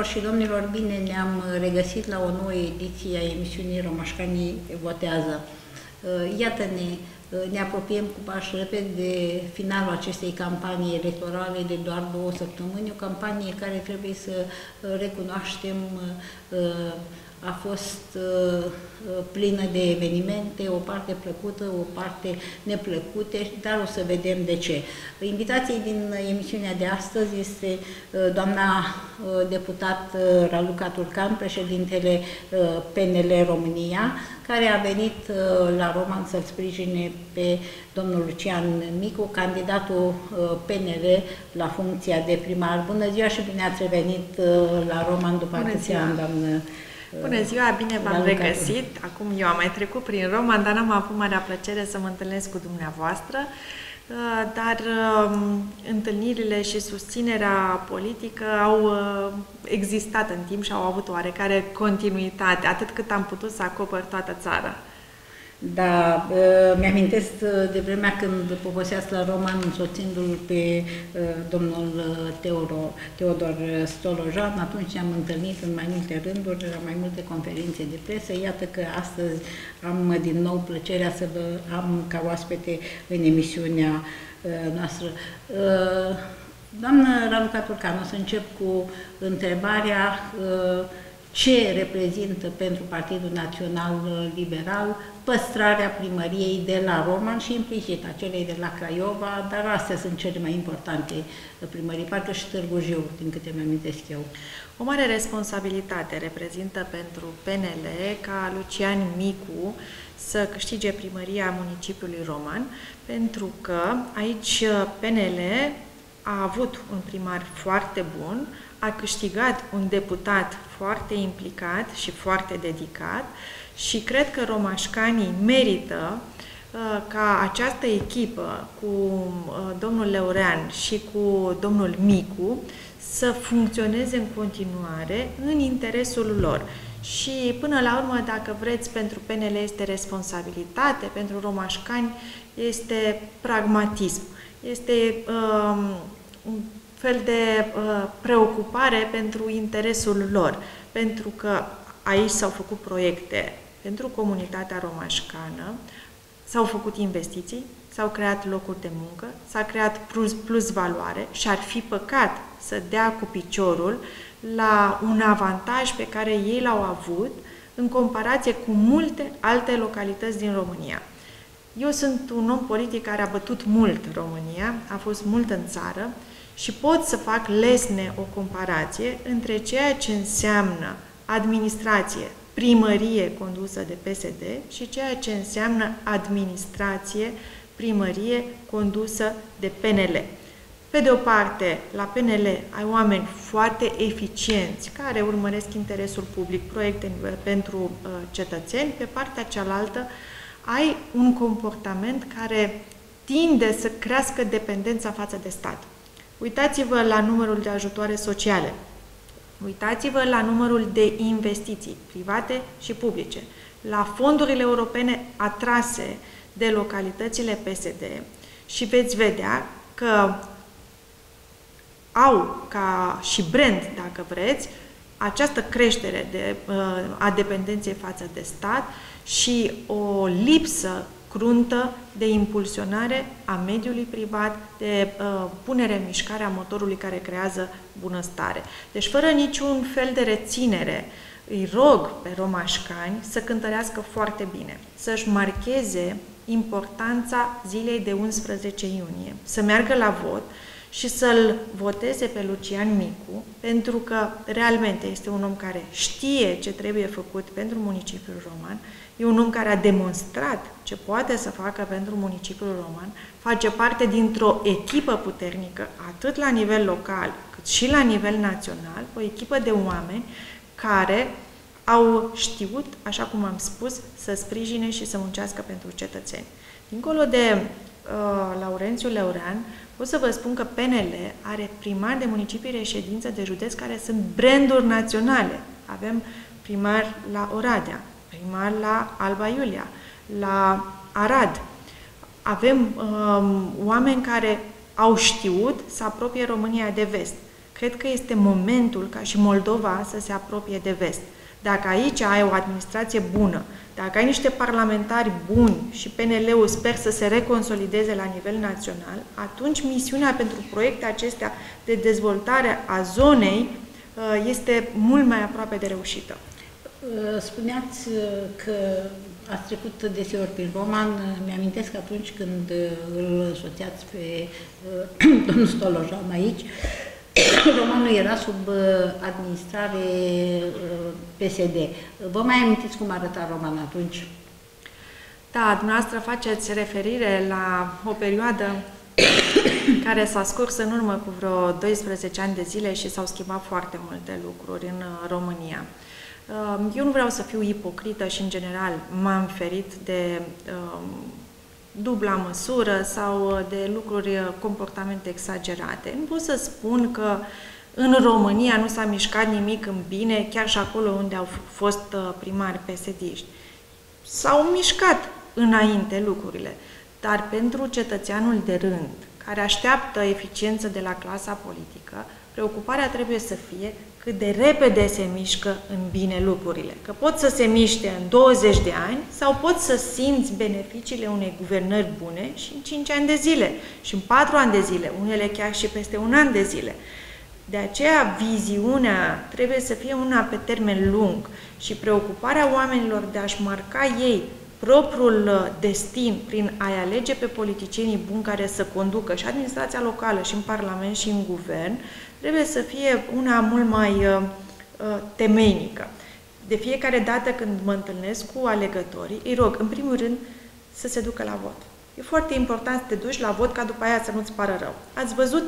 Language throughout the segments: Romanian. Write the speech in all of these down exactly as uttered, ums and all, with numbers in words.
Doamnelor și domnilor, bine ne-am regăsit la o nouă ediție a emisiunii Romașcanii votează. Iată-ne, ne apropiem cu pași repede de finalul acestei campanii electorale de doar două săptămâni, o campanie care trebuie să recunoaștem a fost plină de evenimente, o parte plăcută, o parte neplăcute, dar o să vedem de ce. Invitației din emisiunea de astăzi este doamna deputat Raluca Turcan, președintele P N L România, care a venit la Roman să-l sprijine pe domnul Lucian Micu, candidatul P N L la funcția de primar. Bună ziua și bine ați revenit la Roman după atâția ani, doamnă. Bună ziua, bine v-am regăsit. Acum eu am mai trecut prin Roman, dar n-am avut marea plăcere să mă întâlnesc cu dumneavoastră. Dar întâlnirile și susținerea politică au existat în timp și au avut oarecare continuitate, atât cât am putut să acopăr toată țara. Da, mi-amintesc de vremea când poposeați la Roman însoțindu-l pe domnul Teodor, Teodor Stolojan. Atunci ne-am întâlnit în mai multe rânduri, la mai multe conferințe de presă. Iată că astăzi am din nou plăcerea să vă am ca oaspete în emisiunea noastră. Doamnă Raluca Turcan, o să încep cu întrebarea: ce reprezintă pentru Partidul Național Liberal păstrarea primăriei de la Roman și implicit a celei de la Craiova, dar astea sunt cele mai importante primării, parcă și Târgu Jiu, din câte mi-amintesc eu. O mare responsabilitate reprezintă pentru P N L ca Lucian Micu să câștige primăria municipiului Roman, pentru că aici P N L a avut un primar foarte bun, a câștigat un deputat foarte implicat și foarte dedicat și cred că romașcanii merită uh, ca această echipă cu uh, domnul Leurean și cu domnul Micu să funcționeze în continuare în interesul lor. Și până la urmă, dacă vreți, pentru P N L este responsabilitate, pentru romașcani este pragmatism, este uh, un fel de uh, preocupare pentru interesul lor, pentru că aici s-au făcut proiecte pentru comunitatea romașcană, s-au făcut investiții, s-au creat locuri de muncă, s-a creat plus, plus valoare și ar fi păcat să dea cu piciorul la un avantaj pe care ei l-au avut în comparație cu multe alte localități din România. Eu sunt un om politic care a bătut mult România, a fost mult în țară, și pot să fac lesne o comparație între ceea ce înseamnă administrație, primărie condusă de P S D și ceea ce înseamnă administrație, primărie condusă de P N L. Pe de o parte, la P N L ai oameni foarte eficienți care urmăresc interesul public, proiecte pentru uh, cetățeni, pe partea cealaltă ai un comportament care tinde să crească dependența față de stat. Uitați-vă la numărul de ajutoare sociale, uitați-vă la numărul de investiții private și publice, la fondurile europene atrase de localitățile P S D și veți vedea că au ca și brand, dacă vreți, această creștere de, a dependenței față de stat și o lipsă cruntă de impulsionare a mediului privat, de uh, punere în mișcare a motorului care creează bunăstare. Deci, fără niciun fel de reținere, îi rog pe romașcani să cântărească foarte bine, să-și marcheze importanța zilei de unsprezece iunie, să meargă la vot și să-l voteze pe Lucian Micu, pentru că realmente este un om care știe ce trebuie făcut pentru municipiul Roman, e un om care a demonstrat ce poate să facă pentru municipiul Roman, face parte dintr-o echipă puternică, atât la nivel local, cât și la nivel național, o echipă de oameni care au știut, așa cum am spus, să sprijine și să muncească pentru cetățeni. Dincolo de uh, Laurențiu Leurean, pot să vă spun că P N L are primari de municipii reședință de județ care sunt branduri naționale. Avem primar la Oradea, primar la Alba Iulia, la Arad. Avem um, oameni care au știut să apropie România de vest. Cred că este momentul ca și Moldova să se apropie de vest. Dacă aici ai o administrație bună, dacă ai niște parlamentari buni și P N L-ul sper să se reconsolideze la nivel național, atunci misiunea pentru proiecte acestea de dezvoltare a zonei este mult mai aproape de reușită. Spuneați că ați trecut deseori prin Roman. Mi-amintesc că atunci când îl însoțeați pe domnul Stolojan aici, Romanul era sub administrare P S D. Vă mai amintiți cum arăta Roman atunci? Da, dumneavoastră faceți referire la o perioadă care s-a scurs în urmă cu vreo doisprezece ani de zile și s-au schimbat foarte multe lucruri în România. Eu nu vreau să fiu ipocrită și, în general, m-am ferit de dubla măsură sau de lucruri, comportamente exagerate. Nu pot să spun că în România nu s-a mișcat nimic în bine, chiar și acolo unde au fost primari pesediști. S-au mișcat înainte lucrurile, dar pentru cetățeanul de rând, care așteaptă eficiență de la clasa politică, preocuparea trebuie să fie cât de repede se mișcă în bine lucrurile. Că pot să se miște în douăzeci de ani sau pot să simți beneficiile unei guvernări bune și în cinci ani de zile, și în patru ani de zile, unele chiar și peste un an de zile. De aceea, viziunea trebuie să fie una pe termen lung și preocuparea oamenilor de a-și marca ei propriul destin prin a-i alege pe politicienii buni care să conducă și administrația locală, și în Parlament, și în Guvern, trebuie să fie una mult mai uh, temeinică. De fiecare dată când mă întâlnesc cu alegătorii, îi rog, în primul rând, să se ducă la vot. E foarte important să te duci la vot ca după aia să nu-ți pară rău. Ați văzut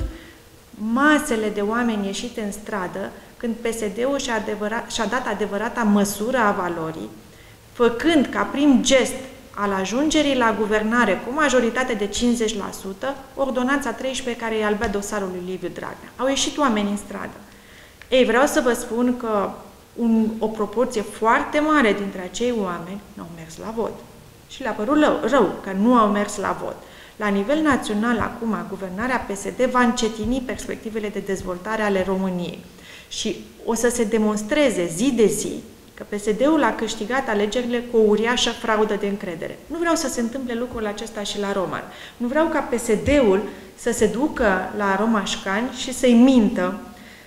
masele de oameni ieșite în stradă când P S D-ul și-a, și-a dat adevărata măsură a valorii, făcând ca prim gest al ajungerii la guvernare cu majoritate de cincizeci la sută, ordonanța treisprezece care îi albea dosarul lui Liviu Dragnea. Au ieșit oameni în stradă. Ei, vreau să vă spun că un, o proporție foarte mare dintre acei oameni nu au mers la vot. Și le-a părut rău, rău că nu au mers la vot. La nivel național, acum, guvernarea P S D va încetini perspectivele de dezvoltare ale României. Și o să se demonstreze zi de zi că P S D-ul a câștigat alegerile cu o uriașă fraudă de încredere. Nu vreau să se întâmple lucrul acesta și la Roman. Nu vreau ca P S D-ul să se ducă la romașcani și să-i mintă,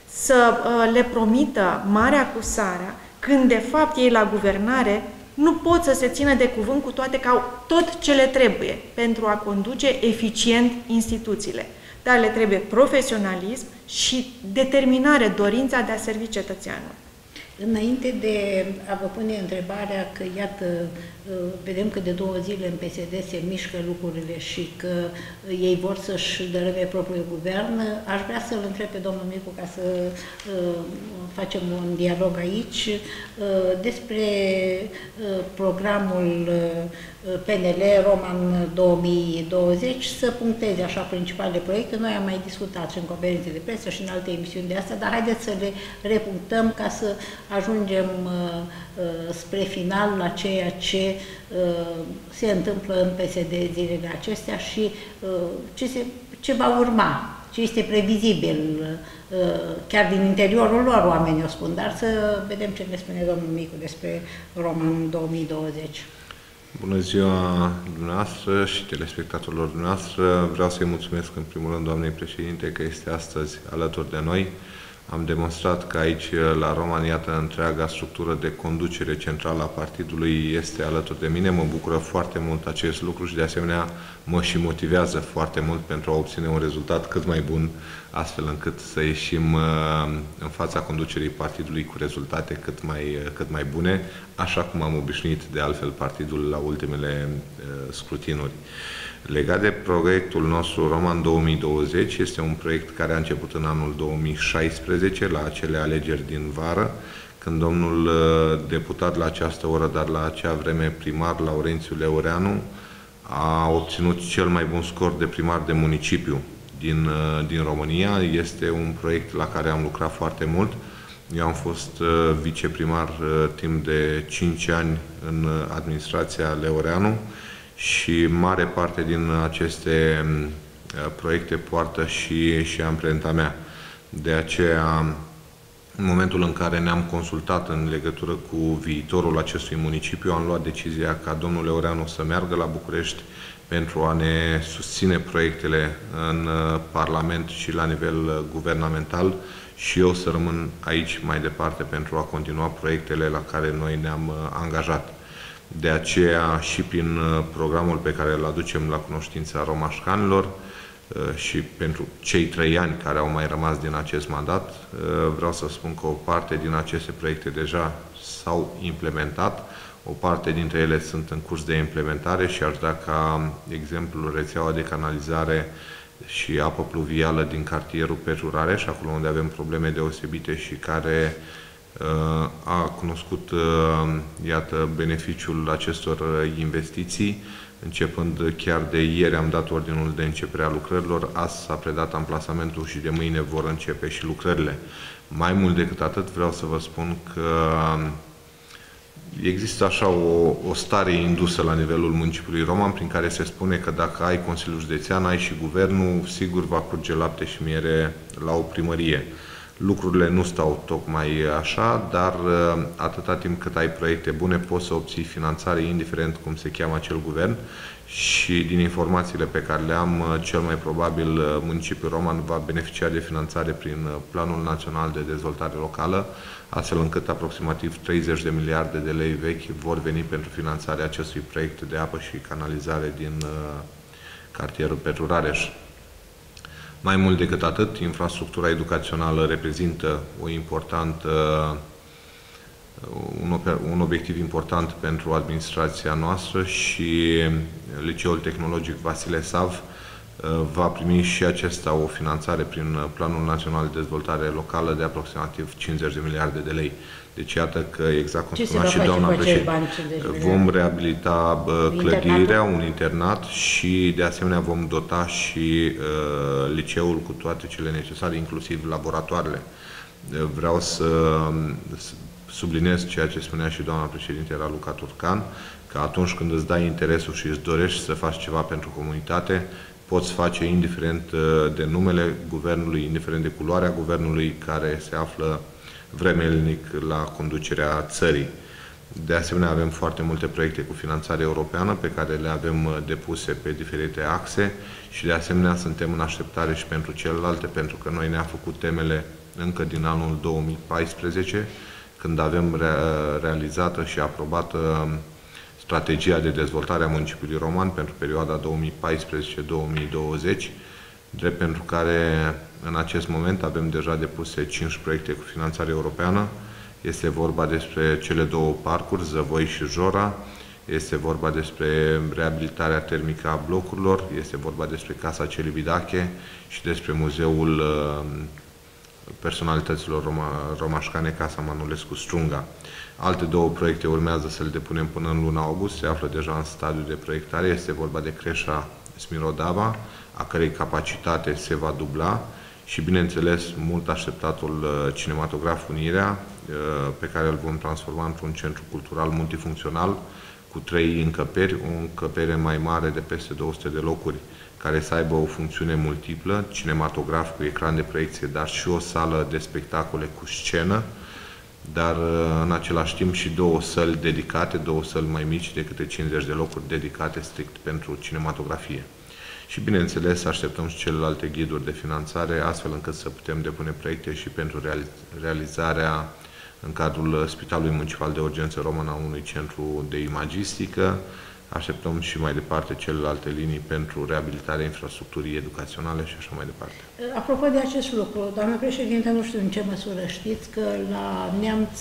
să uh, le promită marea cu sarea, când de fapt ei la guvernare nu pot să se țină de cuvânt, cu toate că au tot ce le trebuie pentru a conduce eficient instituțiile. Dar le trebuie profesionalism și determinare, dorința de a servi cetățeanul. Înainte de a vă pune întrebarea că, iată, vedem că de două zile în P S D se mișcă lucrurile și că ei vor să-și dărâme propriul guvern, aș vrea să-l întreb pe domnul Micu, ca să uh, facem un dialog aici, uh, despre uh, programul uh, P N L Roman două mii douăzeci, să puncteze așa principalele proiecte. Noi am mai discutat și în conferințe de presă și în alte emisiuni de astea, dar haideți să le repunctăm ca să ajungem uh, uh, spre final la ceea ce uh, se întâmplă în P S D zilele acestea și uh, ce, se, ce va urma, ce este previzibil, uh, chiar din interiorul lor oamenii o spun, dar să vedem ce ne spune domnul Micu despre Roman două mii douăzeci. Bună ziua dumneavoastră și telespectatorilor dumneavoastră. Vreau să-i mulțumesc în primul rând doamnei președinte că este astăzi alături de noi. Am demonstrat că aici, la Roman, iată, întreaga structură de conducere centrală a partidului este alături de mine. Mă bucură foarte mult acest lucru și, de asemenea, mă și motivează foarte mult pentru a obține un rezultat cât mai bun, astfel încât să ieșim în fața conducerii partidului cu rezultate cât mai, cât mai bune, așa cum am obișnuit, de altfel, partidul la ultimele scrutinuri. Legat de proiectul nostru Roman două mii douăzeci, este un proiect care a început în anul două mii șaisprezece, la acele alegeri din vară, când domnul deputat la această oră, dar la acea vreme primar, Laurențiu Leoreanu, a obținut cel mai bun scor de primar de municipiu din, din România. Este un proiect la care am lucrat foarte mult. Eu am fost viceprimar timp de cinci ani în administrația Leoreanu și mare parte din aceste proiecte poartă și, și amprenta mea. De aceea, în momentul în care ne-am consultat în legătură cu viitorul acestui municipiu, am luat decizia ca domnul Leoreanu să meargă la București pentru a ne susține proiectele în Parlament și la nivel guvernamental și eu să rămân aici mai departe pentru a continua proiectele la care noi ne-am angajat. De aceea și prin programul pe care îl aducem la cunoștința romașcanilor și pentru cei trei ani care au mai rămas din acest mandat, vreau să spun că o parte din aceste proiecte deja s-au implementat, o parte dintre ele sunt în curs de implementare și aș da ca exemplu rețeaua de canalizare și apă pluvială din cartierul Petru Rareș, acolo unde avem probleme deosebite și care uh, a cunoscut, uh, iată, beneficiul acestor investiții. Începând chiar de ieri am dat ordinul de începere a lucrărilor, azi s-a predat amplasamentul și de mâine vor începe și lucrările. Mai mult decât atât vreau să vă spun că există așa o, o stare indusă la nivelul municipiului Roman, prin care se spune că dacă ai Consiliul Județean, ai și Guvernul, sigur va curge lapte și miere la o primărie. Lucrurile nu stau tocmai așa, dar atâta timp cât ai proiecte bune, poți să obții finanțare, indiferent cum se cheamă acel guvern. Și din informațiile pe care le am, cel mai probabil municipiul Roman va beneficia de finanțare prin Planul Național de Dezvoltare Locală, astfel încât aproximativ treizeci de miliarde de lei vechi vor veni pentru finanțarea acestui proiect de apă și canalizare din cartierul Petru Rareș. Mai mult decât atât, infrastructura educațională reprezintă o importantă, un, un obiectiv important pentru administrația noastră și Liceul Tehnologic Vasile Sav va primi și acesta o finanțare prin Planul Național de Dezvoltare Locală de aproximativ cincizeci de miliarde de lei. Deci iată că, exact cum spunea și doamna președinte, vom reabilita clădirea, un internat și de asemenea vom dota și uh, liceul cu toate cele necesare, inclusiv laboratoarele. Vreau să subliniez ceea ce spunea și doamna președinte Raluca Turcan, că atunci când îți dai interesul și îți dorești să faci ceva pentru comunitate, poți face indiferent de numele guvernului, indiferent de culoarea guvernului care se află vremelnic la conducerea țării. De asemenea, avem foarte multe proiecte cu finanțare europeană pe care le avem depuse pe diferite axe și de asemenea suntem în așteptare și pentru celelalte, pentru că noi ne-am făcut temele încă din anul două mii paisprezece, când avem re realizată și aprobată strategia de dezvoltare a municipiului Roman pentru perioada două mii paisprezece două mii douăzeci, drept pentru care în acest moment avem deja depuse cinci proiecte cu finanțare europeană. Este vorba despre cele două parcuri, Zăvoi și Jora, este vorba despre reabilitarea termică a blocurilor, este vorba despre Casa Celibidache și despre Muzeul Personalităților Roma, Romașcane, Casa Manolescu Strunga. Alte două proiecte urmează să le depunem până în luna august, se află deja în stadiu de proiectare, este vorba de creșa Smirodava, a cărei capacitate se va dubla și, bineînțeles, mult așteptatul cinematograf Unirea, pe care îl vom transforma într-un centru cultural multifuncțional cu trei încăperi, o încăpere mai mare de peste două sute de locuri, care să aibă o funcțiune multiplă, cinematograf cu ecran de proiecție, dar și o sală de spectacole cu scenă, dar în același timp și două săli dedicate, două săli mai mici de câte cincizeci de locuri dedicate strict pentru cinematografie. Și, bineînțeles, așteptăm și celelalte ghiduri de finanțare, astfel încât să putem depune proiecte și pentru realizarea în cadrul Spitalului Municipal de Urgență Român a unui centru de imagistică. Așteptăm și mai departe celelalte linii pentru reabilitarea infrastructurii educaționale și așa mai departe. Apropo de acest lucru, doamnă președinte, nu știu în ce măsură știți că la Neamț,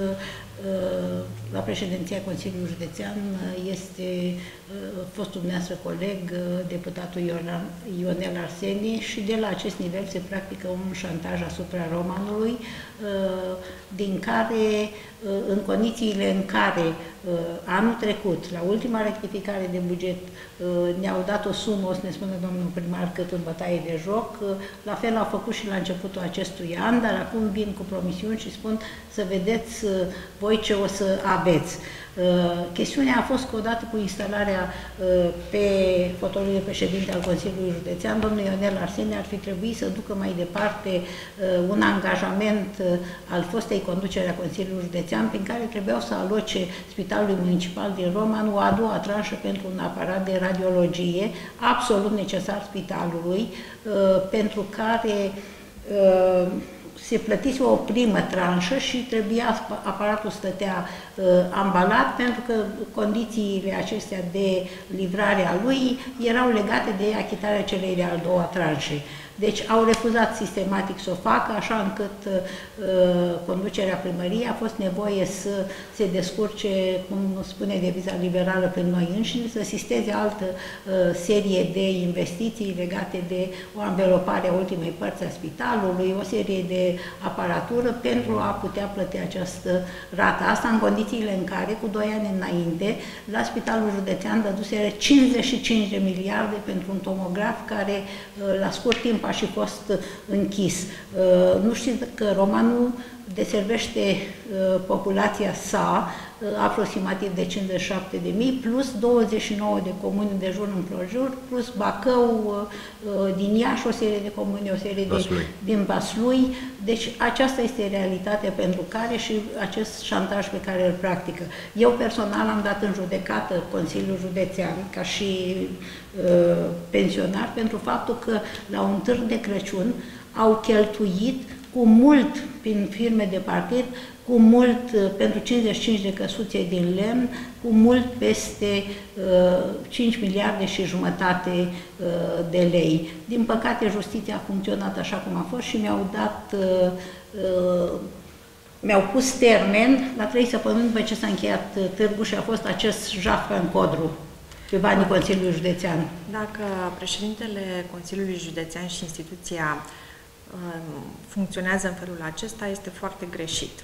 la președinția Consiliului Județean, este fostul dumneavoastră coleg, deputatul Ionel Arsenie, și de la acest nivel se practică un șantaj asupra romanului, din care, în condițiile în care anul trecut, la ultima rectificare de buget, ne-au dat o sumă, o să ne spună domnul primar, cât în bătaie de joc, la fel au făcut și la începutul acestui an, dar acum vin cu promisiuni și spun să vedeți voi ce o să aveți. Chestiunea a fost că odată cu instalarea pe fotoliul de președinte al Consiliului Județean, domnul Ionel Arsenie ar fi trebuit să ducă mai departe un angajament al fostei conducere a Consiliului Județean prin care trebuiau să aloce Spitalului Municipal din Roman o a doua tranșă pentru un aparat de radiologie absolut necesar spitalului, pentru care se plătise o primă tranșă și trebuia, aparatul stătea uh, ambalat pentru că condițiile acestea de livrare a lui erau legate de achitarea celei de-a doua tranșe. Deci au refuzat sistematic să o facă, așa încât uh, conducerea primăriei a fost nevoie să se descurce, cum spune deviza liberală, prin noi înșine, să sisteze altă uh, serie de investiții legate de o anvelopare a ultimei părți a spitalului, o serie de aparatură pentru a putea plăti această rată. Asta în condițiile în care, cu doi ani înainte, la Spitalul Județean dăduseră cincizeci și cinci de miliarde pentru un tomograf care, uh, la scurt timp, a și fost închis. Nu știți că Romanul deservește populația sa, aproximativ de cincizeci și șapte de mii, plus douăzeci și nouă de comuni de jur împrejur, plus Bacău, din Iași, o serie de comuni, o serie de, din Vaslui. Deci aceasta este realitatea pentru care și acest șantaj pe care îl practică. Eu personal am dat în judecată Consiliul Județean, ca și uh, pensionar, pentru faptul că la un târg de Crăciun au cheltuit cu mult prin firme de partid, cu mult pentru cincizeci și cinci de căsuțe din lemn, cu mult peste uh, cinci miliarde și jumătate uh, de lei. Din păcate, justiția a funcționat așa cum a fost și mi-au dat, uh, uh, mi-au pus termen la trei săptămâni după ce s-a încheiat târgul și a fost acest jaf în codru pe banii Consiliului Județean. Dacă președintele Consiliului Județean și instituția funcționează în felul acesta, este foarte greșit.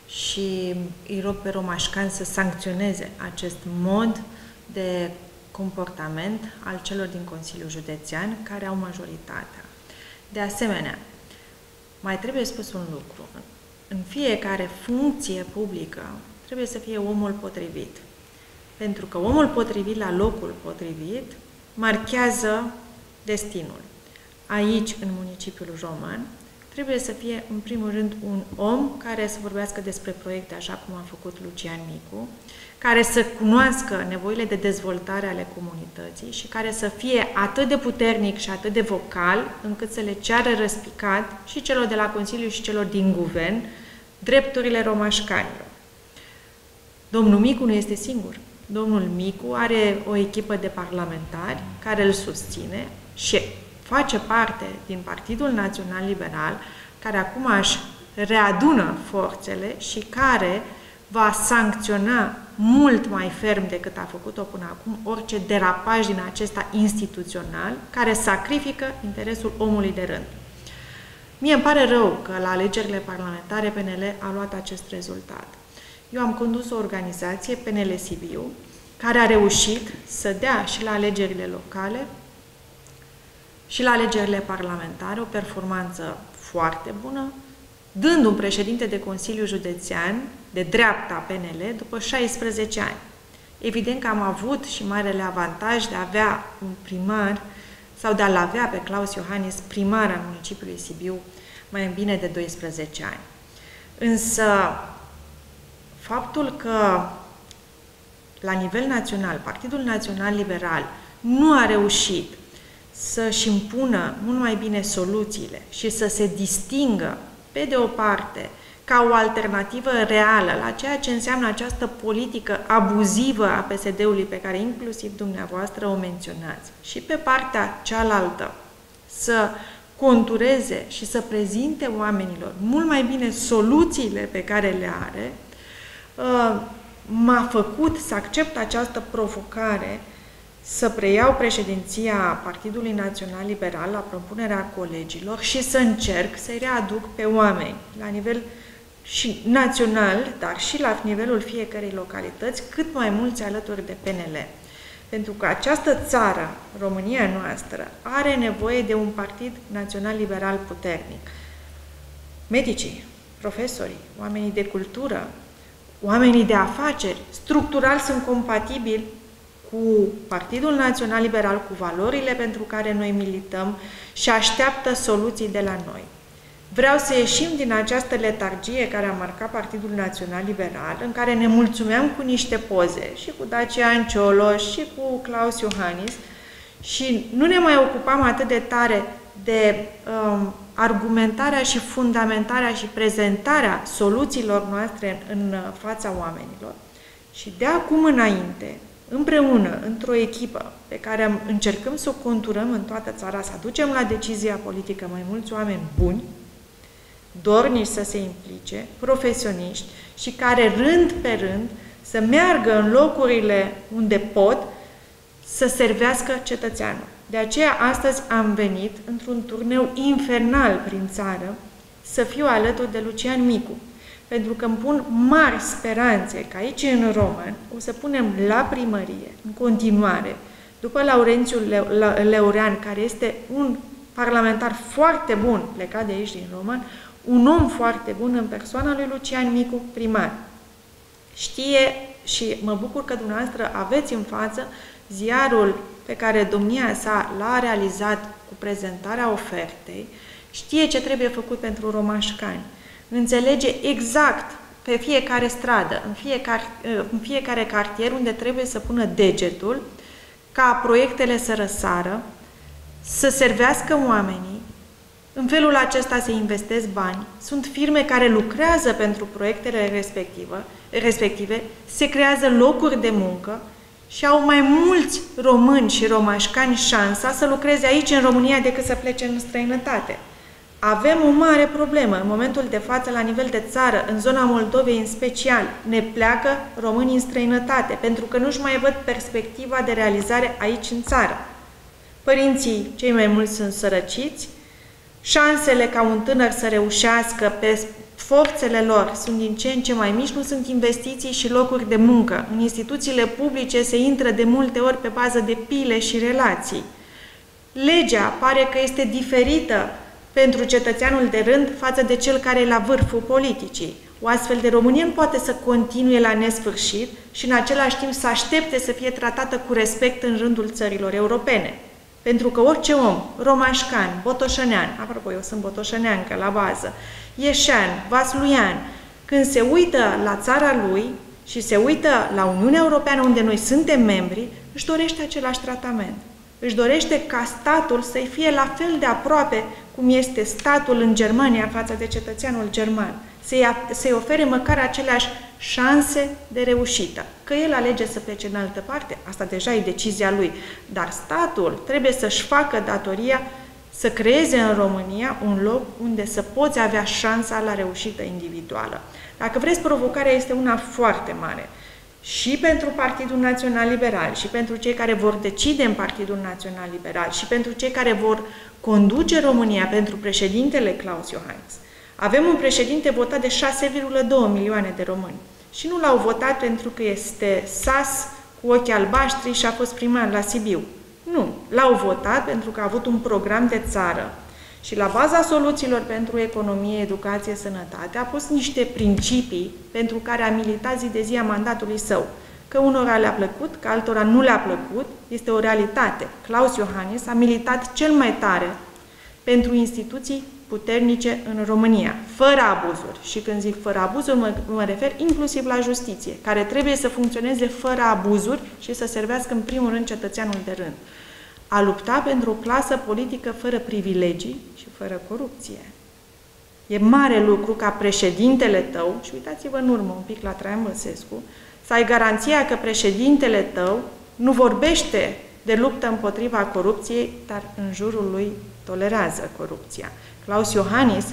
Și îi rog pe romașcani să sancționeze acest mod de comportament al celor din Consiliul Județean care au majoritatea. De asemenea, mai trebuie spus un lucru. În fiecare funcție publică trebuie să fie omul potrivit. Pentru că omul potrivit la locul potrivit marchează destinul. Aici, în municipiul Roman, trebuie să fie, în primul rând, un om care să vorbească despre proiecte, așa cum a făcut Lucian Micu, care să cunoască nevoile de dezvoltare ale comunității și care să fie atât de puternic și atât de vocal, încât să le ceară răspicat și celor de la Consiliu și celor din Guvern drepturile romașcanilor. Domnul Micu nu este singur. Domnul Micu are o echipă de parlamentari care îl susține și face parte din Partidul Național Liberal, care acum își readună forțele și care va sancționa mult mai ferm decât a făcut-o până acum orice derapaj din acesta instituțional care sacrifică interesul omului de rând. Mie îmi pare rău că la alegerile parlamentare P N L a luat acest rezultat. Eu am condus o organizație, P N L Sibiu, care a reușit să dea și la alegerile locale și la alegerile parlamentare o performanță foarte bună, dând un președinte de Consiliu Județean de dreapta P N L după șaisprezece ani. Evident că am avut și marele avantaj de a avea un primar sau de a-l avea pe Claus Iohannis primar al municipiului Sibiu mai bine de doisprezece ani. Însă, faptul că la nivel național, Partidul Național Liberal nu a reușit să-și impună mult mai bine soluțiile și să se distingă, pe de o parte, ca o alternativă reală la ceea ce înseamnă această politică abuzivă a P S D-ului pe care inclusiv dumneavoastră o menționați, și pe partea cealaltă să contureze și să prezinte oamenilor mult mai bine soluțiile pe care le are, m-a făcut să accept această provocare să preiau președinția Partidului Național Liberal la propunerea colegilor și să încerc să-i readuc pe oameni la nivel și național, dar și la nivelul fiecărei localități, cât mai mulți alături de P N L. Pentru că această țară, România noastră, are nevoie de un partid național liberal puternic. Medicii, profesorii, oamenii de cultură, oamenii de afaceri, structural sunt compatibili cu Partidul Național Liberal, cu valorile pentru care noi milităm și așteaptă soluții de la noi. Vreau să ieșim din această letargie care a marcat Partidul Național Liberal, în care ne mulțumeam cu niște poze, și cu Dacian Cioloș, și cu Klaus Iohannis, și nu ne mai ocupam atât de tare de um, argumentarea și fundamentarea și prezentarea soluțiilor noastre în fața oamenilor. Și de acum înainte, împreună, într-o echipă pe care încercăm să o conturăm în toată țara, să aducem la decizia politică mai mulți oameni buni, dornici să se implice, profesioniști și care, rând pe rând, să meargă în locurile unde pot să servească cetățeanul. De aceea, astăzi am venit într-un turneu infernal prin țară să fiu alături de Lucian Micu, pentru că îmi pun mari speranțe că aici, în Roman, o să punem la primărie, în continuare, după Laurențiu Leurean, care este un parlamentar foarte bun, plecat de aici din Roman, un om foarte bun în persoana lui Lucian Micu, primar. Știe, și mă bucur că dumneavoastră aveți în față ziarul pe care domnia sa l-a realizat cu prezentarea ofertei, știe ce trebuie făcut pentru romașcani, înțelege exact pe fiecare stradă, în fiecare, în fiecare cartier unde trebuie să pună degetul ca proiectele să răsară, să servească oamenii. În felul acesta se investesc bani, sunt firme care lucrează pentru proiectele respective, respective, se creează locuri de muncă și au mai mulți români și romașcani șansa să lucreze aici în România decât să plece în străinătate. Avem o mare problemă în momentul de față la nivel de țară, în zona Moldovei în special. Ne pleacă românii în străinătate pentru că nu-și mai văd perspectiva de realizare aici în țară. Părinții cei mai mulți sunt sărăciți, șansele ca un tânăr să reușească pe forțele lor sunt din ce în ce mai mici, nu sunt investiții și locuri de muncă. În instituțiile publice se intră de multe ori pe bază de pile și relații. Legea pare că este diferită pentru cetățeanul de rând față de cel care e la vârful politicii. O astfel de Românie nu poate să continue la nesfârșit și în același timp să aștepte să fie tratată cu respect în rândul țărilor europene. Pentru că orice om, romașcan, botoșănean, apropo, eu sunt botoșăneancă la bază, ieșean, vasluian, când se uită la țara lui și se uită la Uniunea Europeană, unde noi suntem membri, își dorește același tratament. Își dorește ca statul să-i fie la fel de aproape cum este statul în Germania față de cetățeanul german. Să-i să ofere măcar aceleași șanse de reușită. Că el alege să plece în altă parte, asta deja e decizia lui. Dar statul trebuie să-și facă datoria să creeze în România un loc unde să poți avea șansa la reușită individuală. Dacă vreți, provocarea este una foarte mare. Și pentru Partidul Național Liberal, și pentru cei care vor decide în Partidul Național Liberal, și pentru cei care vor conduce România, pentru președintele Klaus Iohannis. Avem un președinte votat de șase virgulă doi milioane de români. Și nu l-au votat pentru că este sas cu ochi albaștri și a fost primar la Sibiu. Nu. L-au votat pentru că a avut un program de țară și la baza soluțiilor pentru economie, educație, sănătate a pus niște principii pentru care a militat zi de zi a mandatului său. Că unora le-a plăcut, că altora nu le-a plăcut, este o realitate. Klaus Iohannis a militat cel mai tare pentru instituții puternice în România, fără abuzuri. Și când zic fără abuzuri, mă, mă refer inclusiv la justiție, care trebuie să funcționeze fără abuzuri și să servească în primul rând cetățeanul de rând. A lupta pentru o clasă politică fără privilegii și fără corupție. E mare lucru ca președintele tău, și uitați-vă în urmă un pic la Traian Băsescu, să ai garanția că președintele tău nu vorbește de luptă împotriva corupției, dar în jurul lui tolerează corupția. Klaus Iohannis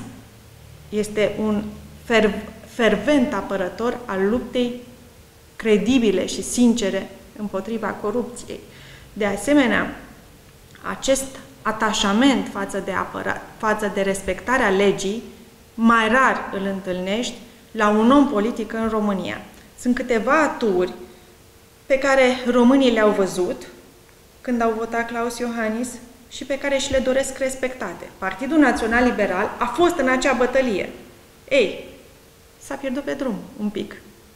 este un fer fervent apărător al luptei credibile și sincere împotriva corupției. De asemenea, acest atașament față de, apăra, față de respectarea legii, mai rar îl întâlnești la un om politic în România. Sunt câteva aturi pe care românii le-au văzut când au votat Klaus Iohannis și pe care și le doresc respectate. Partidul Național Liberal a fost în acea bătălie. Ei, s-a pierdut pe drum un pic.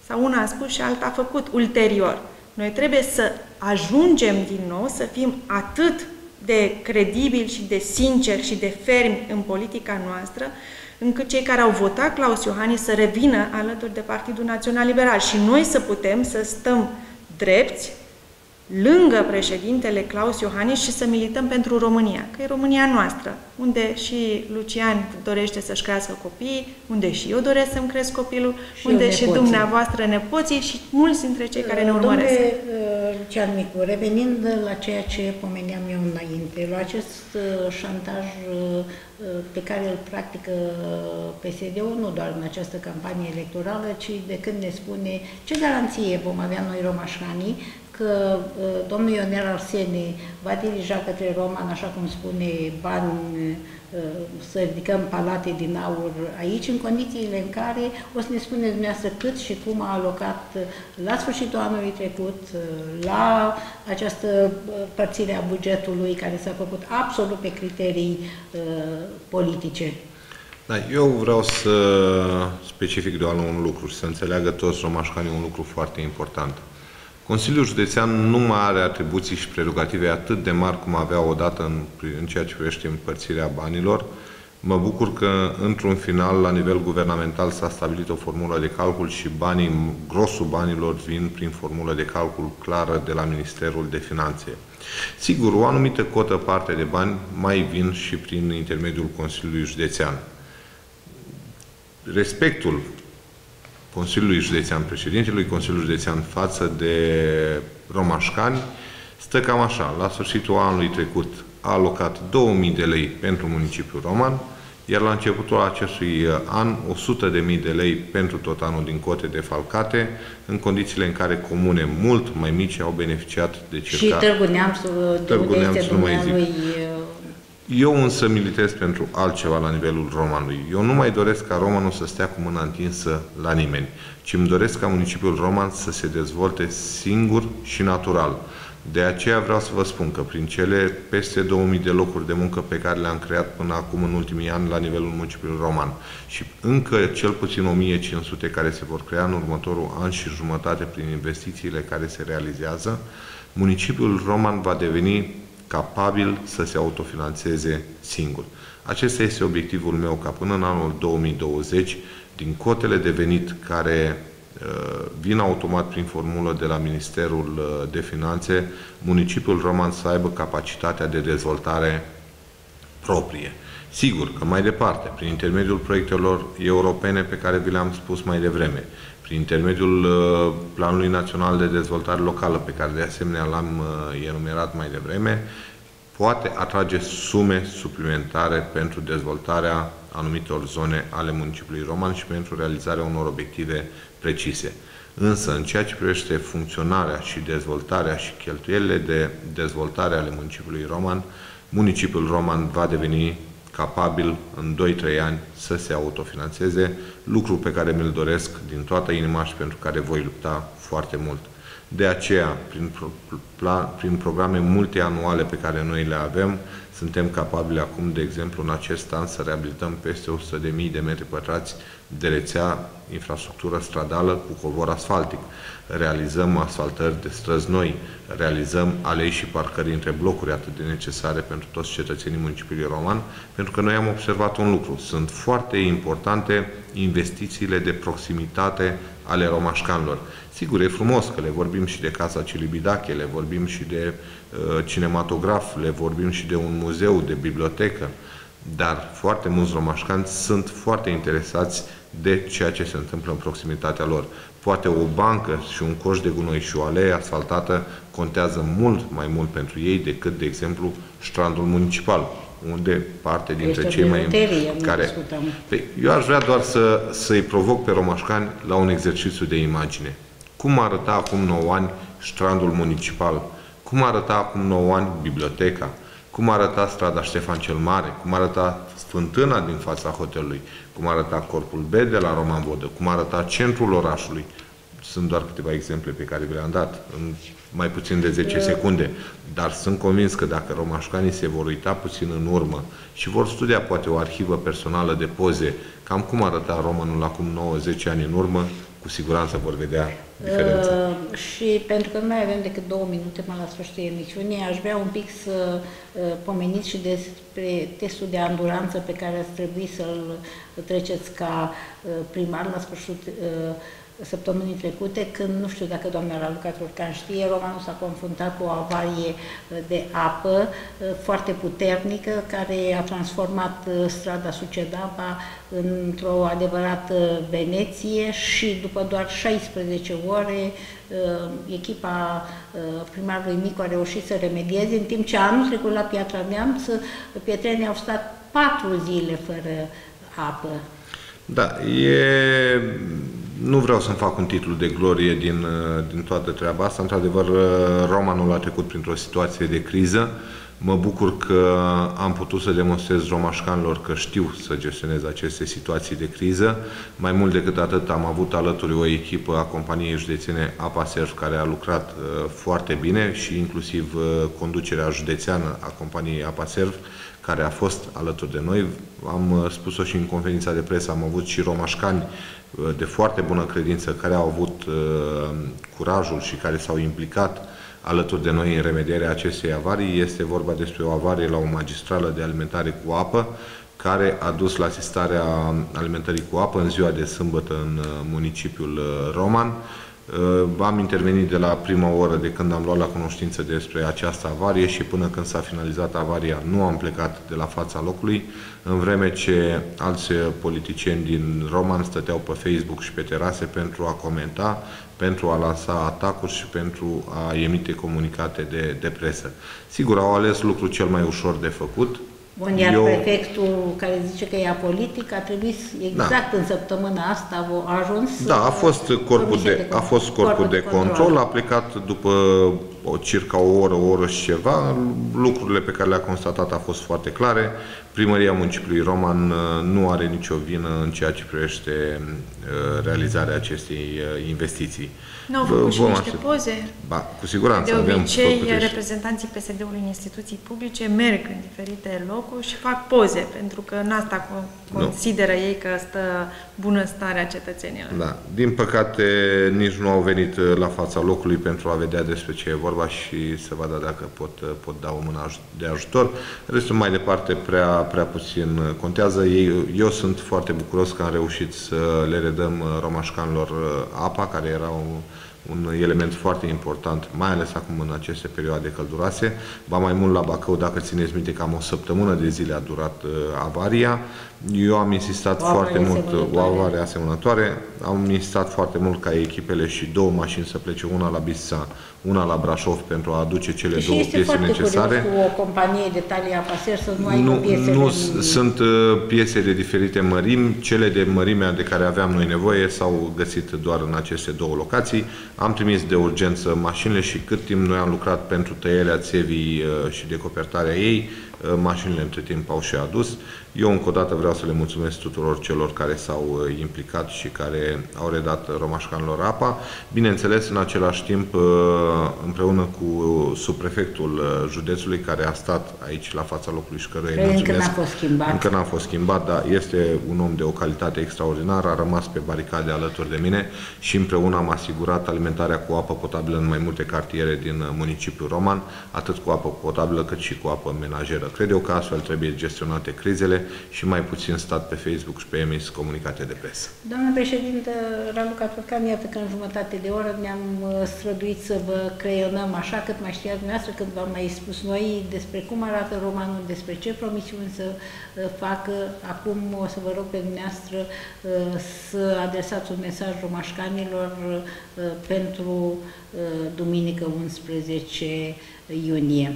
Sau una a spus și alta a făcut ulterior. Noi trebuie să ajungem din nou să fim atât de credibili și de sinceri și de fermi în politica noastră, încât cei care au votat Klaus Iohannis să revină alături de Partidul Național Liberal și noi să putem să stăm drepți lângă președintele Klaus Iohannis și să milităm pentru România, că e România noastră, unde și Lucian dorește să-și crească copiii, unde și eu doresc să-mi cresc copilul, și unde și dumneavoastră nepoții și mulți dintre cei care ne urmăresc. Domnule Lucian Micu, revenind la ceea ce pomeneam eu înainte, la acest șantaj pe care îl practică P S D-ul, nu doar în această campanie electorală, ci de când ne spune ce garanție vom avea noi romașcanii că uh, domnul Ionel Arsene va dirija către Roman, așa cum spune, bani, uh, să ridicăm palate din aur aici, în condițiile în care o să ne spuneți dumneavoastră cât și cum a alocat la sfârșitul anului trecut uh, la această părțire a bugetului care s-a făcut absolut pe criterii uh, politice. Da, eu vreau să specific doar un lucru și să înțeleagă toți romașcanii un lucru foarte important. Consiliul Județean nu mai are atribuții și prerogative atât de mari cum avea odată în, în ceea ce privește împărțirea banilor. Mă bucur că, într-un final, la nivel guvernamental s-a stabilit o formulă de calcul și banii, grosul banilor vin prin formulă de calcul clară de la Ministerul de Finanțe. Sigur, o anumită cotă parte de bani mai vin și prin intermediul Consiliului Județean. Respectul Consiliului Județean, președintelui Consiliului Județean față de romașcani, stă cam așa. La sfârșitul anului trecut a alocat două mii de lei pentru municipiul Roman, iar la începutul acestui an o sută de mii de lei pentru tot anul din cote defalcate, în condițiile în care comune mult mai mici au beneficiat de circa... Și Târgu Neamțul, de unde este dumnealui... Eu însă militez pentru altceva la nivelul Romanului. Eu nu mai doresc ca Romanul să stea cu mâna întinsă la nimeni, ci îmi doresc ca municipiul Roman să se dezvolte singur și natural. De aceea vreau să vă spun că prin cele peste două mii de locuri de muncă pe care le-am creat până acum în ultimii ani la nivelul municipiului Roman și încă cel puțin o mie cinci sute care se vor crea în următorul an și jumătate prin investițiile care se realizează, municipiul Roman va deveni capabil să se autofinanțeze singur. Acesta este obiectivul meu, ca până în anul două mii douăzeci, din cotele de venit care uh, vin automat prin formulă de la Ministerul uh, de Finanțe, municipiul Roman să aibă capacitatea de dezvoltare proprie. Sigur că mai departe, prin intermediul proiectelor europene pe care vi le-am spus mai devreme, prin intermediul uh, Planului Național de Dezvoltare Locală, pe care de asemenea l-am uh, enumerat mai devreme, poate atrage sume suplimentare pentru dezvoltarea anumitor zone ale municipiului Roman și pentru realizarea unor obiective precise. Însă, în ceea ce privește funcționarea și dezvoltarea și cheltuielile de dezvoltare ale municipiului Roman, municipiul Roman va deveni capabil în doi trei ani să se autofinanțeze, lucru pe care mi-l doresc din toată inima și pentru care voi lupta foarte mult. De aceea, prin, pro, plan, prin programe multianuale pe care noi le avem, suntem capabili acum, de exemplu, în acest an să reabilităm peste o sută de mii de metri pătrați de rețea, infrastructură stradală cu covor asfaltic. Realizăm asfaltări de străzi noi, realizăm alei și parcări între blocuri atât de necesare pentru toți cetățenii municipiului Roman, pentru că noi am observat un lucru. Sunt foarte importante investițiile de proximitate ale romașcanilor. Sigur, e frumos că le vorbim și de Casa Celibidache, le vorbim și de uh, cinematograf, le vorbim și de un muzeu, de bibliotecă, dar foarte mulți romașcani sunt foarte interesați de ceea ce se întâmplă în proximitatea lor. Poate o bancă și un coș de gunoi și o alee asfaltată contează mult mai mult pentru ei decât, de exemplu, strandul municipal, unde parte dintre este cei mai... care... Păi, eu aș vrea doar să, să-i provoc pe romașcani la un exercițiu de imagine. Cum arăta acum nouă ani strandul municipal? Cum arăta acum nouă ani biblioteca? Cum arăta strada Ștefan cel Mare? Cum arăta fântâna din fața hotelului? Cum arăta Corpul B de la Roman Vodă? Cum arăta centrul orașului? Sunt doar câteva exemple pe care vi le-am dat în mai puțin de zece secunde. Dar sunt convins că dacă romașcanii se vor uita puțin în urmă și vor studia poate o arhivă personală de poze, cam cum arăta Romanul acum nouă zece ani în urmă, cu siguranță vor vedea diferența. Uh, și pentru că nu mai avem decât două minute până la sfârșitul emisiunii, aș vrea un pic să uh, pomeniți și despre testul de anduranță pe care ați trebui să-l treceți ca uh, primar la sfârșitul uh, săptămânii trecute, când, nu știu dacă doamna Raluca Turcan știe, romanul s-a confruntat cu o avarie de apă foarte puternică, care a transformat strada Sucedava într-o adevărată Veneție și după doar șaisprezece ore echipa primarului Micu a reușit să remedieze, în timp ce anul trecut la Piatra Neamț pietrenii au stat patru zile fără apă. Da, e... nu vreau să-mi fac un titlu de glorie din, din toată treaba asta. Într-adevăr, romanul a trecut printr-o situație de criză. Mă bucur că am putut să demonstrez romașcanilor că știu să gestionez aceste situații de criză. Mai mult decât atât, am avut alături o echipă a companiei județene APASERV care a lucrat uh, foarte bine și inclusiv uh, conducerea județeană a companiei APASERV, care a fost alături de noi. Am uh, spus-o și în conferința de presă, am avut și romașcani uh, de foarte bună credință care au avut uh, curajul și care s-au implicat alături de noi în remedierea acestei avarii. Este vorba despre o avarie la o magistrală de alimentare cu apă, care a dus la asistarea alimentării cu apă în ziua de sâmbătă în municipiul Roman. Am intervenit de la prima oră de când am luat la cunoștință despre această avarie și până când s-a finalizat avaria nu am plecat de la fața locului, în vreme ce alți politicieni din Roman stăteau pe Facebook și pe terase pentru a comenta, pentru a lansa atacuri și pentru a emite comunicate de, de presă. Sigur, au ales lucrul cel mai ușor de făcut. Bun, iar Eu... prefectul care zice că e apolitic a trebuit exact da. în săptămâna asta a ajuns... Da, a fost corpul de, de, a fost corpul corpul de, de control, control, a plecat după o, circa o oră, o oră și ceva. Lucrurile pe care le-a constatat a fost foarte clare. Primăria municipiului Roman nu are nicio vină în ceea ce privește realizarea acestei investiții. Nu au făcut și niște poze? Ba, cu siguranță. De obicei, reprezentanții P S D-ului în instituții publice merg în diferite locuri și fac poze, pentru că în asta consideră nu. ei că stă bunăstarea cetățenilor. Da. Din păcate, nici nu au venit la fața locului pentru a vedea despre ce e vorba și să vadă dacă pot, pot da o mână de ajutor. Restul mai departe prea, prea puțin contează. Eu, eu sunt foarte bucuros că am reușit să le redăm romașcanilor apa, care era un un element foarte important, mai ales acum în aceste perioade călduroase. Ba mai mult la Bacău, dacă țineți minte, cam o săptămână de zile a durat uh, avaria. Eu am insistat o foarte mult, o avarie asemănătoare, am insistat foarte mult ca echipele și două mașini să plece, una la Bissa, una la Brașov, pentru a aduce cele și două piese necesare. Și cu o companie de talie APASER să nu aibă nu, piesele... Nu, în... sunt uh, piese de diferite mărimi, cele de mărimea de care aveam noi nevoie s-au găsit doar în aceste două locații. Am trimis de urgență mașinile și cât timp noi am lucrat pentru tăierea țevii uh, și decopertarea ei, uh, mașinile între timp au și adus. Eu încă o dată vreau să le mulțumesc tuturor celor care s-au implicat și care au redat romașcanilor apa. Bineînțeles, în același timp, împreună cu subprefectul județului, care a stat aici la fața locului și căruia îi mulțumesc. Încă n-a fost schimbat. Încă n-a fost schimbat, dar este un om de o calitate extraordinară, a rămas pe baricade alături de mine și împreună am asigurat alimentarea cu apă potabilă în mai multe cartiere din municipiul Roman, atât cu apă potabilă cât și cu apă menajeră. Cred eu că astfel trebuie gestionate crizele și mai puțin stat pe Facebook și pe emis comunicate de presă. Doamna președintă Raluca Turcan, iată că în jumătate de oră ne-am străduit să vă creionăm așa, cât mai știați dumneavoastră, când v-am mai spus noi despre cum arată romanul, despre ce promisiuni să facă. Acum o să vă rog pe dumneavoastră să adresați un mesaj romașcanilor pentru duminică unsprezece iunie.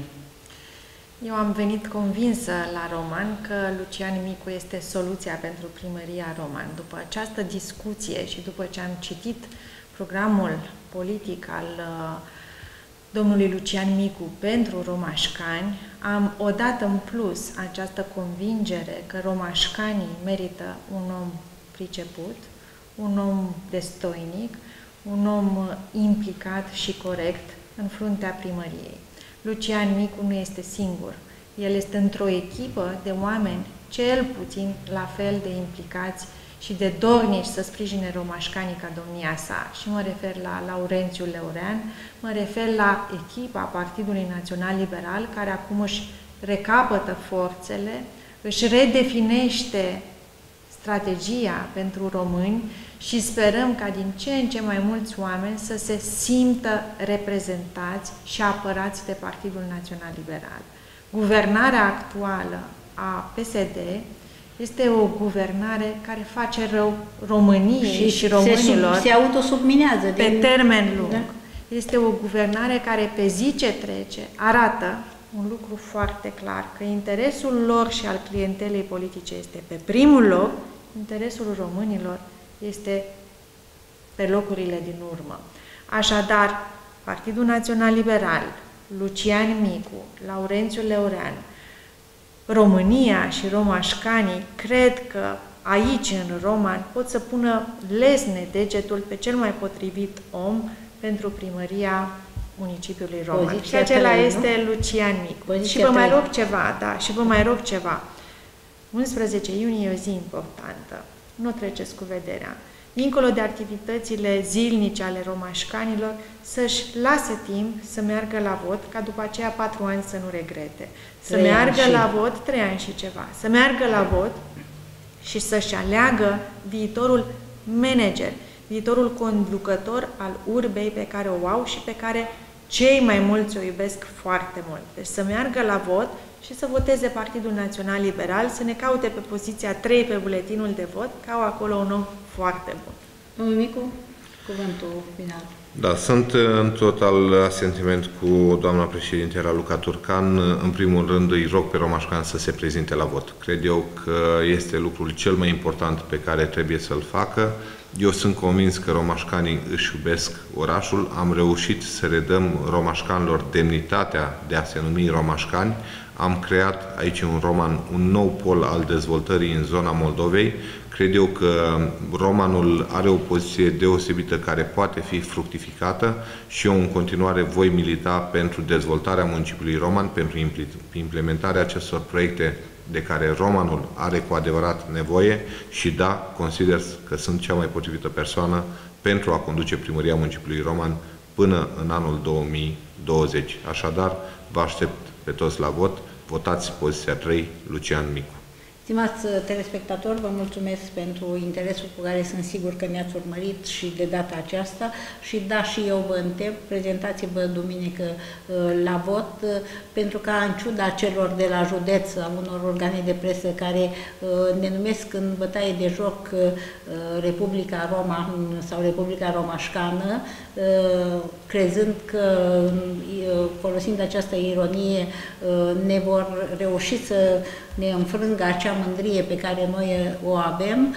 Eu am venit convinsă la Roman că Lucian Micu este soluția pentru primăria Roman. După această discuție și după ce am citit programul politic al uh, domnului Lucian Micu pentru romașcani, am odată în plus această convingere că romașcanii merită un om priceput, un om destoinic, un om implicat și corect în fruntea primăriei. Lucian Micu nu este singur. El este într-o echipă de oameni cel puțin la fel de implicați și de dornici să sprijine romașcanii ca domnia sa, și mă refer la Laurențiu Leurean, mă refer la echipa Partidului Național Liberal, care acum își recapătă forțele, își redefinește strategia pentru români și sperăm ca din ce în ce mai mulți oameni să se simtă reprezentați și apărați de Partidul Național Liberal. Guvernarea actuală a P S D este o guvernare care face rău României și, și românilor se, se autosubminează pe din... termen lung. Da? Este o guvernare care pe zi ce trece arată un lucru foarte clar, că interesul lor și al clientelei politice este pe primul loc, interesul românilor este pe locurile din urmă. Așadar, Partidul Național Liberal, Lucian Micu, Laurențiu Leurean, România și romașcanii cred că aici, în Roman, pot să pună lesne degetul pe cel mai potrivit om pentru primăria municipiului Roman. Poziția și acela trei, este nu? Lucian Micu. Poziția și vă mai trei. rog ceva, da, și vă mai rog ceva. unsprezece iunie e o zi importantă. Nu treceți cu vederea. Dincolo de activitățile zilnice ale romașcanilor, să-și lase timp să meargă la vot, ca după aceea patru ani să nu regrete. Să Trei meargă și... la vot, trei ani și ceva. Să meargă la vot și să-și aleagă viitorul manager, viitorul conducător al urbei pe care o au și pe care cei mai mulți o iubesc foarte mult. Deci să meargă la vot și să voteze Partidul Național Liberal, să ne caute pe poziția trei pe buletinul de vot, că au acolo un om foarte bun. Domnul Micu, cuvântul final. Da, sunt în total sentiment cu doamna președinte Raluca Turcan. În primul rând îi rog pe romașcani să se prezinte la vot. Cred eu că este lucrul cel mai important pe care trebuie să-l facă. Eu sunt convins că romașcanii își iubesc orașul. Am reușit să redăm romașcanilor demnitatea de a se numi romașcani. Am creat aici în Roman un nou pol al dezvoltării în zona Moldovei. Cred eu că Romanul are o poziție deosebită care poate fi fructificată și eu în continuare voi milita pentru dezvoltarea municipiului Roman, pentru implementarea acestor proiecte de care Romanul are cu adevărat nevoie și da, consider că sunt cea mai potrivită persoană pentru a conduce primăria municipiului Roman până în anul două mii douăzeci. Așadar, vă aștept pe toți la vot. Votați poziția trei, Lucian Micu. Stimați telespectatori, vă mulțumesc pentru interesul cu care sunt sigur că ne-ați urmărit și de data aceasta și da, și eu vă întreb, prezentați-vă duminică la vot, pentru că în ciuda celor de la județ, a unor organe de presă care ne numesc în bătaie de joc Republica Roma sau Republica Romașcană, crezând că folosind această ironie ne vor reuși să ne înfrângă acea mândrie pe care noi o avem,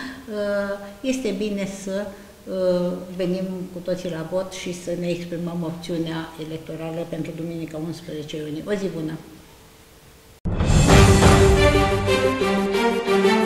este bine să venim cu toții la vot și să ne exprimăm opțiunea electorală pentru duminica unsprezece iunie. O zi bună!